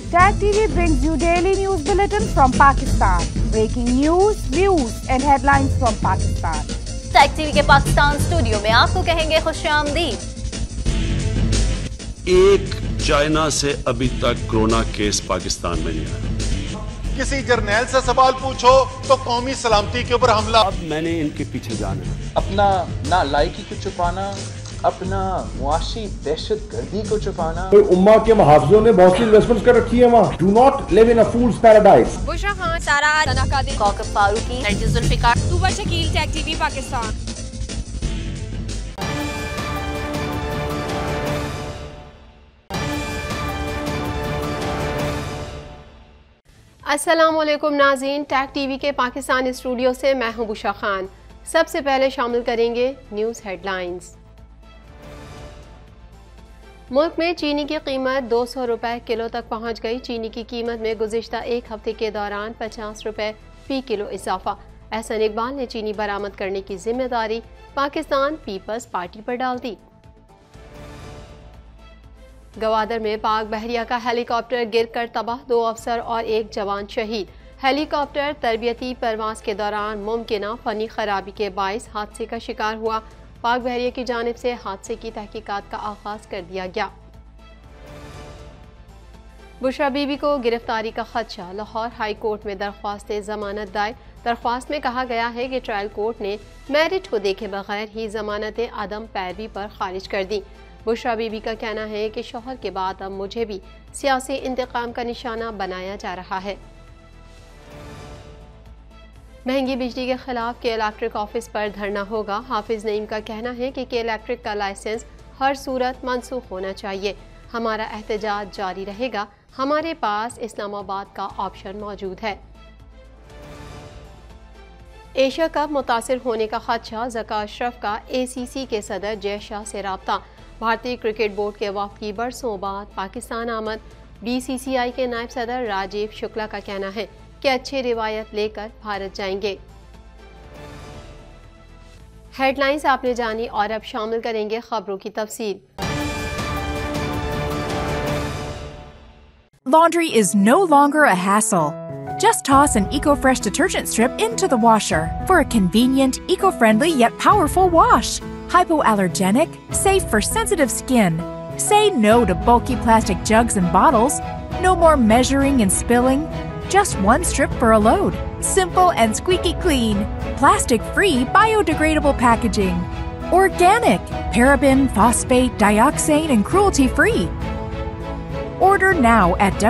Tag TV brings you daily news bulletin from Pakistan. Breaking news, views and headlines from Pakistan. Tag TV के Pakistan studio में आपको कहेंगे खुशामदीद। एक China से अभी तक कोरोना केस पाकिस्तान में नहीं आया। किसी जर्नैल से सवाल पूछो तो कौमी सलामती के ऊपर हमला। अब मैंने इनके पीछे जाना है। अपना ना लायकी को छुपाना, अपना मुआशी दहशत गर्दी को छुपाना। तो उम्मा के मुहाफिजों ने बहुत सी इन्वेस्टमेंट्स कर रखी है वहाँ। Do not live in a fools paradise. Bushra Khan, Sara तनाकादिर, कौकब फारूकी, नरगिस जुल्फिकार, तूबा शकील, टैग टीवी पाकिस्तान। अस्सलामुअलैकुम नाज़रीन, टैग टीवी के पाकिस्तान स्टूडियो से मैं हूं बुशरा खान। सबसे पहले शामिल करेंगे न्यूज़ हेडलाइंस। मुल्क में चीनी की कीमत 200 रुपये किलो तक पहुंच गई। चीनी की कीमत में गुज़िश्ता एक हफ्ते के दौरान 50 रुपये फी किलो इजाफा। एहसन इकबाल ने चीनी बरामद करने की जिम्मेदारी पाकिस्तान पीपल्स पार्टी पर डाल दी। गवादर में पाक बहरिया का हेलीकॉप्टर गिरकर तबाह, 2 अफसर और 1 जवान शहीद। हेलीकॉप्टर तरबियती परवास के दौरान मुमकिना फनी खराबी के बाइस हादसे का शिकार हुआ। पाक बहरिया की जानिब से हादसे की तहकीकात का आगाज कर दिया गया। बुशरा बीबी को गिरफ्तारी का खदशा, लाहौर हाई कोर्ट में दरख्वास्त जमानत दायर। दरख्वास्त में कहा गया है कि ट्रायल कोर्ट ने मैरिट को देखे बगैर ही जमानत आदम पैरवी पर खारिज कर दी। बुशरा बीबी का कहना है कि शौहर के बाद अब मुझे भी सियासी इंतकाम का निशाना बनाया जा रहा है। महंगी बिजली के खिलाफ के इलेक्ट्रिक ऑफिस पर धरना होगा। हाफिज नईम का कहना है कि के इलेक्ट्रिक का लाइसेंस हर सूरत मनसूख होना चाहिए। हमारा एहतजाज जारी रहेगा। हमारे पास इस्लामाबाद का ऑप्शन मौजूद है। एशिया कप मुतासिर होने का खदशा, ज़का अशरफ का ACC के सदर जय शाह से राब्ता। भारतीय क्रिकेट बोर्ड के वफ्द की बरसों बाद पाकिस्तान आमद। BCCI के नायब सदर राजीव शुक्ला का कहना है कि अच्छी रिवायत लेकर भारत जाएंगे। हेडलाइंस आपने जानी और अब शामिल करेंगे खबरों की तफसील। Laundry is no longer a hassle. Just toss an EcoFresh detergent strip into the washer for a convenient, eco-friendly yet powerful wash. Hypoallergenic, safe for sensitive skin. Say no to bulky plastic jugs and bottles. No more measuring and spilling. Just one strip for a load. Simple and squeaky clean. Plastic-free, biodegradable packaging. Organic, paraben, phosphate, dioxane, and cruelty-free. Order now at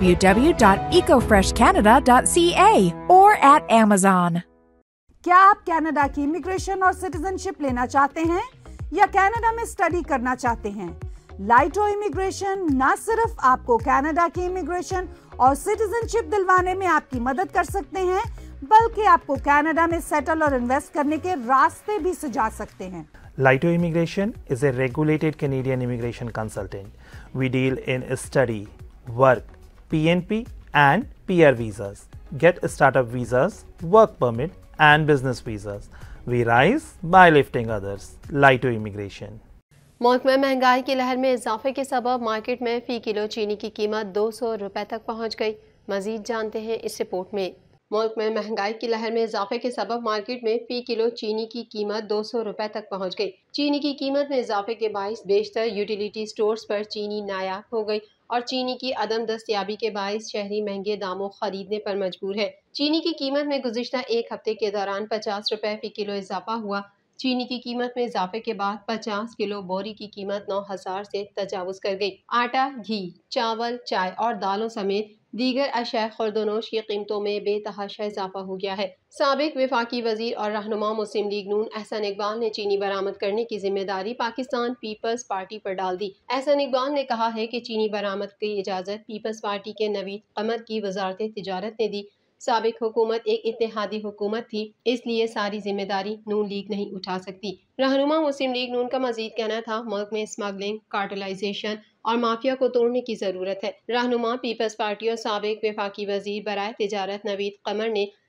www.ecofreshcanada.ca or at Amazon. क्या आप Canada की immigration और citizenship लेना चाहते हैं या Canada में study करना चाहते हैं? लाइटो इमिग्रेशन न सिर्फ आपको कनाडा की इमिग्रेशन और सिटीजनशिप दिलवाने में आपकी मदद कर सकते हैं, बल्कि आपको कनाडा में सेटल और इन्वेस्ट करने के रास्ते भी सुझा सकते हैं। Laito Immigration is a regulated Canadian immigration consultant. We deal in study, work, PNP and PR visas. Get startup visas, work permit and business visas. We rise by lifting others. Laito Immigration. मुल्क में महंगाई की लहर में इजाफे के सबब market में फी किलो चीनी की कीमत 200 रुपए तक पहुंच गई। मजीद जानते हैं इस रिपोर्ट में। मुल्क में महंगाई की लहर में इजाफे के सबब मार्केट में फी किलो चीनी की कीमत 200 रुपए तक पहुंच गई। चीनी की कीमत में इजाफे के बाइस बेशतर यूटिलिटी स्टोर्स पर चीनी नायाब हो गई और चीनी की अदम दस्तयाबी के बाइस शहरी महंगे दामों खरीदने पर मजबूर है। चीनी की कीमत में गुज़िश्ता एक हफ्ते के दौरान 50 रुपए फी किलो इजाफा हुआ। चीनी की कीमत में इजाफे के बाद 50 किलो बोरी की कीमत 9,000 से तजावुज कर गई। आटा, घी, चावल, चाय और दालों समेत दीगर अशया खुर्दोनोश की कीमतों में बेतहाशा इजाफा हो गया है। साबिक वफाकी वजीर और रहनुमा मुस्लिम लीग नून एहसन इकबाल ने चीनी बरामद करने की जिम्मेदारी पाकिस्तान पीपल्स पार्टी पर डाल दी। एहसन इकबाल ने कहा है कि चीनी बरामद की इजाज़त पीपल्स पार्टी के नवीद कमर की वजारत तिजारत ने दी। साबिक हुकूमत एक इत्तेहादी हुकूमत थी, इसलिए सारी जिम्मेदारी नून लीग नहीं उठा सकती। रहनुमा मुस्लिम लीग नून का मजीद कहना था, मुल्क में स्मगलिंग, कार्टेलाइजेशन और माफिया को तोड़ने की जरूरत है। रहनुमा पीपल्स पार्टी और साबिक वफाकी वजीर बराए तिजारत नवीद कमर ने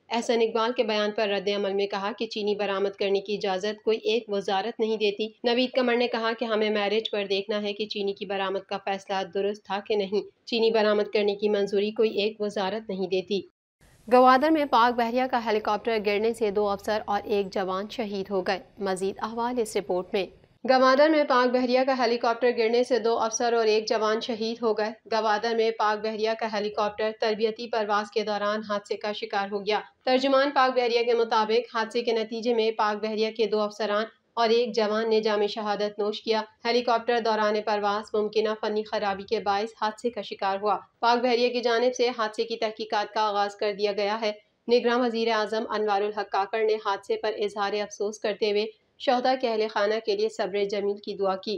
एहसन इकबाल के बयान पर रद्द अमल में कहा कि चीनी बरामद करने की इजाज़त कोई एक वजारत नहीं देती। नवीद कमर ने कहा कि हमें मैरिज पर देखना है कि चीनी की बरामद का फैसला दुरुस्त था कि नहीं। चीनी बरामद करने की मंजूरी कोई एक वजारत नहीं देती। गवादर में पाक बहरिया का हेलीकॉप्टर गिरने से 2 अफसर और 1 जवान शहीद हो गए। मजीद अहवाल इस रिपोर्ट में। गवादर में पाक बहरिया का हेलीकॉप्टर गिरने से 2 अफसर और 1 जवान शहीद हो गए। गवादर में पाक बहरिया का हेलीकॉप्टर तरबियती परवाज के दौरान हादसे का शिकार हो गया। तर्जुमान पाक बहरिया के मुताबिक हादसे के नतीजे में पाक बहरिया के 2 अफसरान और 1 जवान ने जामे शहादत नोश किया। हेलीकॉप्टर दौरान परवाज मुमकिना फनी खराबी के बायस हादसे का शिकार हुआ। पाक बहरिया की जानिब से हादसे की तहकीकात का आगाज कर दिया गया है। निगरान वजीर आजम अनवारुल हक काकड़ ने हादसे पर इजहार अफसोस करते हुए शहदा के अहले खाना के लिए सब्र जमील की दुआ की।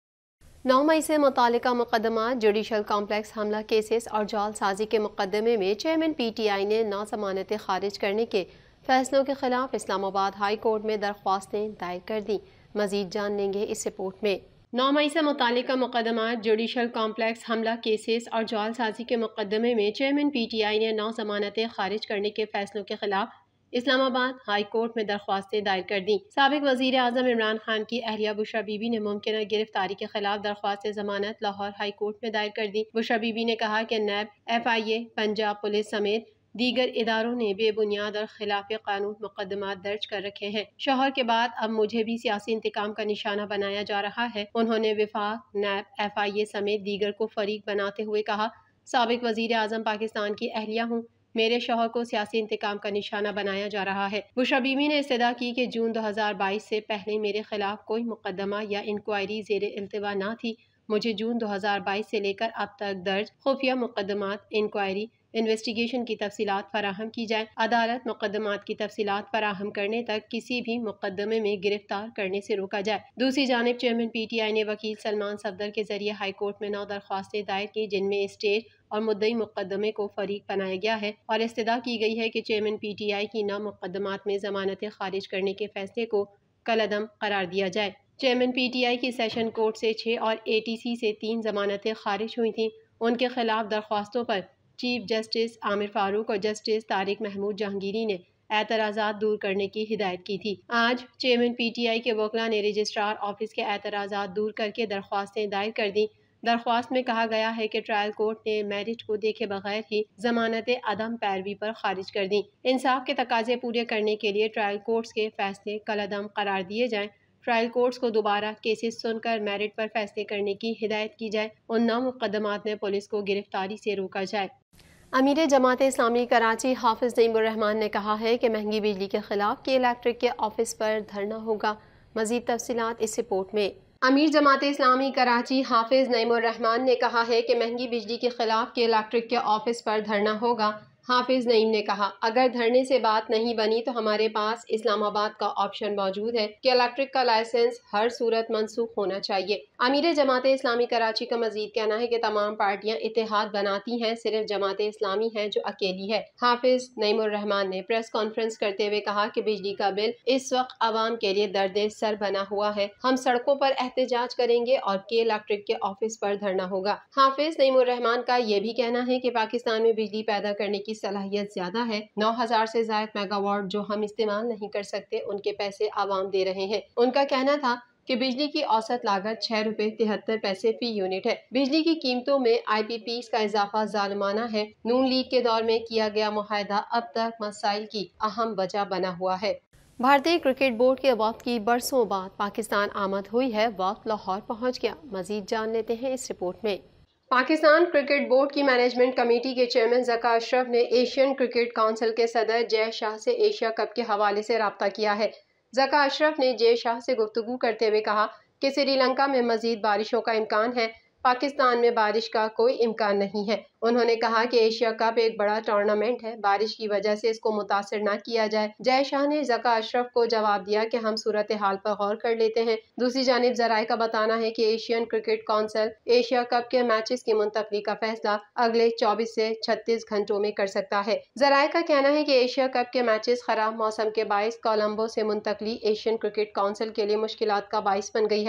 9 मई से मुतालिका मुकदमा जुडिशल कॉम्प्लेक्स हमला केसेस और जालसाजी के मुकदमे में चेयरमैन PTI ने नाजमानतें खारिज करने के फैसलों के खिलाफ इस्लामाबाद हाई कोर्ट में दरख्वास्तें दायर कर दी। मजीद जान लेंगे इस रिपोर्ट में। 9 मई से मुतालिका मुकदमा जुडिशल कॉम्प्लेक्स हमला केसेस और जालसाजी के मुकदमे में चेयरमैन PTI ने नाजमानतें खारिज करने के फैसलों के खिलाफ इस्लामाबाद हाई कोर्ट में दरख्वास्तें दायर कर दी। साबिक वजीर आजम इमरान खान की अहलिया बुशरा बीबी ने मुमकिन गिरफ्तारी के खिलाफ दरख्वास्त जमानत लाहौर हाई कोर्ट में दायर कर दी। बुशरा बीबी ने कहा कि नैब, FIA, पंजाब पुलिस समेत दीगर इदारों ने बेबुनियाद और खिलाफ कानून मुकदमा दर्ज कर रखे हैं। शौहर के बाद अब मुझे भी सियासी इंतकाम का निशाना बनाया जा रहा है। उन्होंने विफाक, नैब, FIA समेत दीगर को फरीक बनाते हुए कहा, साबिक वजीर आजम पाकिस्तान की अहलिया हूँ, मेरे शौहर को सियासी इंतकाम का निशाना बनाया जा रहा है। बुशरा बीबी ने इस्तदा की कि जून 2022 से पहले मेरे खिलाफ कोई मुकदमा या इंक्वायरी ज़ेरे इल्तिवा न थी। मुझे जून 2022 से लेकर अब तक दर्ज खुफिया मुकदमात, इंक्वायरी, इन्वेस्टिगेशन की तफसीलात फराहम की जाए। अदालत मुकदमात की तफसीलात फराहम करने तक किसी भी मुकदमे में गिरफ्तार करने से रोका जाए। दूसरी जानिब चेयरमैन PTI ने वकील सलमान सफदर के जरिए हाई कोर्ट में 9 दरख्वास्तें दायर की, जिनमें स्टेज और मुद्दई मुकदमे को फरीक बनाया गया है और इस्तदा की गई है कि चेयरमैन PTI की 9 मुकदमात में जमानतें खारिज करने के फैसले को कलअदम करार दिया जाए। चेयरमैन PTI की सेशन कोर्ट से 6 और ATC से 3 जमानतें खारिज हुई थीं। उनके खिलाफ दरख्वास्तों पर चीफ जस्टिस आमिर फारूक और जस्टिस तारिक महमूद जहांगीरी ने एतराज़ात दूर करने की हिदायत की थी। आज चेयरमैन PTI के वकला ने रजिस्ट्रार ऑफिस के एतराज़ात दूर करके दरख्वास्तें दायर कर दी। दरख्वास्त में कहा गया है कि ट्रायल कोर्ट ने मैरिट को देखे बगैर ही जमानतें अदम पैरवी पर खारिज कर दी। इंसाफ के तकाजे पूरे करने के लिए ट्रायल कोर्ट्स के फैसले कलअदम करार दिए जाएं। ट्रायल कोर्ट्स को दोबारा केसेस सुनकर मेरिट पर फैसले करने की हिदायत की जाए। उन 9 मुकदमात में पुलिस को गिरफ्तारी से रोका जाए। अमीर जमात इस्लामी कराची हाफिज नईमुर रहमान ने कहा है कि महंगी बिजली के खिलाफ के इलेक्ट्रिक के ऑफिस पर धरना होगा। मजीद तफसीलात इस रिपोर्ट में। अमीर जमात इस्लामी कराची हाफिज नईमुर रहमान ने कहा है कि महंगी बिजली के खिलाफ के इलेक्ट्रिक के ऑफिस पर धरना होगा। हाफिज नईम ने कहा, अगर धरने से बात नहीं बनी तो हमारे पास इस्लामाबाद का ऑप्शन मौजूद है कि इलेक्ट्रिक का लाइसेंस हर सूरत मनसूख होना चाहिए। अमीर जमात इस्लामी कराची का मजीद कहना है कि तमाम पार्टियां इत्तेहाद बनाती हैं, सिर्फ जमात इस्लामी है जो अकेली है। हाफिज नईमुर रहमान ने प्रेस कॉन्फ्रेंस करते हुए कहा कि बिजली का बिल इस वक्त आवाम के लिए दर्द सर बना हुआ है। हम सड़कों पर एहतजाज करेंगे और के इलेक्ट्रिक के ऑफिस पर धरना होगा। हाफिज नईमुर रहमान का यह भी कहना है कि पाकिस्तान में बिजली पैदा करने की सलाहियत ज्यादा है। 9000 से ज्यादा मेगावाट जो हम इस्तेमाल नहीं कर सकते, उनके पैसे आवाम दे रहे हैं। उनका कहना था कि बिजली की औसत लागत 6 रुपए 73 पैसे फी यूनिट है। बिजली की कीमतों में IPPs का इजाफा जालिमाना है। नून लीग के दौर में किया गया मुआहदा अब तक मसाइल की अहम वजह बना हुआ है। भारतीय क्रिकेट बोर्ड के वक्त की बरसों बाद पाकिस्तान आमद हुई है, वक्त लाहौर पहुँच गया। मजीद जान लेते हैं इस रिपोर्ट में। पाकिस्तान क्रिकेट बोर्ड की मैनेजमेंट कमेटी के चेयरमैन ज़का अशरफ ने एशियन क्रिकेट काउंसिल के सदर जय शाह से एशिया कप के हवाले से राब्ता किया है। ज़का अशरफ ने जय शाह से गुफ्तगू करते हुए कहा कि श्रीलंका में मजीद बारिशों का इम्कान है, पाकिस्तान में बारिश का कोई इम्कान नहीं है। उन्होंने कहा कि एशिया कप एक बड़ा टूर्नामेंट है, बारिश की वजह से इसको मुतासिर न किया जाए। जय शाह ने ज़का अशरफ को जवाब दिया कि हम सूरत हाल पर गौर कर लेते हैं। दूसरी जानिब ज़राए का बताना है कि Asian cricket council Asia cup के मैचेस की मुंतकली का फैसला अगले 24 से 36 घंटों में कर सकता है। ज़राए का कहना है कि एशिया कप के मैचेस खराब मौसम के बायस कोलंबो से मुंतकली एशियन क्रिकेट काउंसिल के लिए मुश्किलात का बायस बन गई है।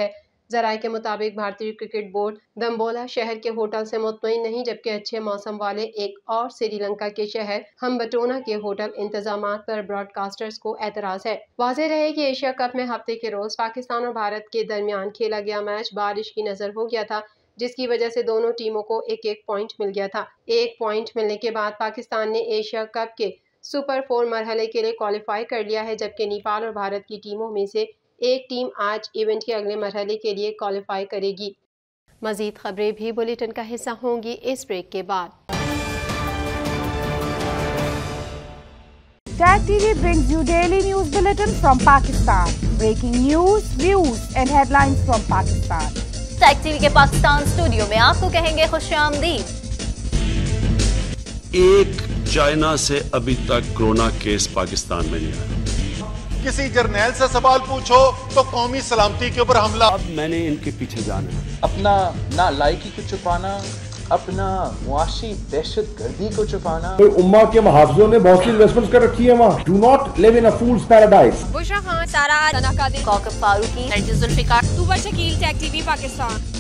जराये के मुताबिक भारतीय क्रिकेट बोर्ड दम्बोला शहर के होटल से मुतमईन नहीं, जबकि अच्छे मौसम वाले एक और श्रीलंका के शहर हम्बटोना के होटल इंतजामात पर ब्रॉडकास्टर्स को एतराज है। वाज़ेह रहे कि एशिया कप में हफ्ते के रोज पाकिस्तान और भारत के दरमियान खेला गया मैच बारिश की नजर हो गया था, जिसकी वजह से दोनों टीमों को एक एक पॉइंट मिल गया था। एक पॉइंट मिलने के बाद पाकिस्तान ने एशिया कप के सुपर 4 मरहले के लिए क्वालिफाई कर लिया है, जबकि नेपाल और भारत की टीमों में से एक टीम आज इवेंट के अगले मरहले के लिए क्वालिफाई करेगी। मजीद खबरें भी बुलेटिन का हिस्सा होंगी इस ब्रेक के बाद। Tag TV brings you daily news bulletin from Pakistan. Breaking news, views and headlines from Pakistan. Tag TV के पाकिस्तान स्टूडियो में आपको कहेंगे खुशामदीद। एक चाइना से अभी तक कोरोना केस पाकिस्तान में नहीं आया। किसी जर्नैल से सवाल पूछो तो कौमी सलामती के ऊपर हमला। अब मैंने इनके पीछे जाना है। अपना नालायकी को छुपाना, अपना मुआशी दहशत गर्दी को छुपाना। उम्मा के मुहाफिजों ने बहुत सी इन्वेस्टमेंट कर रखी है वहाँ। Do not live in a fools paradise. Bushra Khan, Sara, Sana Qadir, Kaukab Farooqui, Zulfiqar, Tooba Shakeel, tag TV Pakistan.